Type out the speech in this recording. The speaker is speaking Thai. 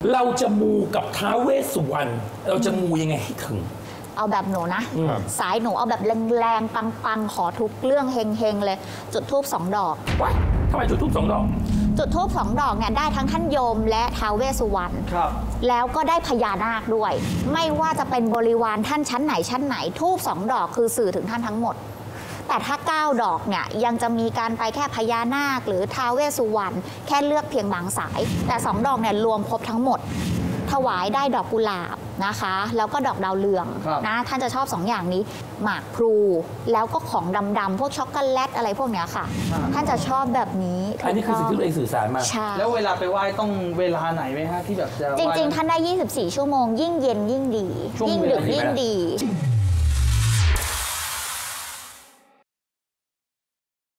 เราจะมูกับท้าวเวสสุวรรณเราจะมูยังไงให้ถึงเอาแบบหนูนะสายหนูเอาแบบแรงๆปังๆขอทุกเรื่องเฮงๆเลยจุดธูป2 ดอกทำไมจุดธูป2 ดอกจุดธูป2 ดอกเนี่ยได้ทั้งท่านโยมและท้าวเวสสุวรรณแล้วก็ได้พญานาคด้วยไม่ว่าจะเป็นบริวารท่านชั้นไหนธูป2 ดอกคือสื่อถึงท่านทั้งหมดแต่ถ้า9 ดอกเนี่ยยังจะมีการไปแค่พญานาคหรือท้าวเวสสุวรรณแค่เลือกเพียงบางสายแต่2 ดอกเนี่ยรวมครบทั้งหมดถวายได้ดอกกุหลาบนะคะแล้วก็ดอกดาวเรืองนะท่านจะชอบ2 อย่างนี้หมากพลูแล้วก็ของดำๆพวกช็อกโกแลตอะไรพวกเนี้ยค่ะท่านจะชอบแบบนี้อันนี้คือสิ่งที่ตัวเองสื่อสารมาแล้วเวลาไปไหว้ต้องเวลาไหนไหมฮะที่แบบจะจริงๆท่านได้24 ชั่วโมงยิ่งเย็นยิ่งดียิ่งดึกยิ่งดี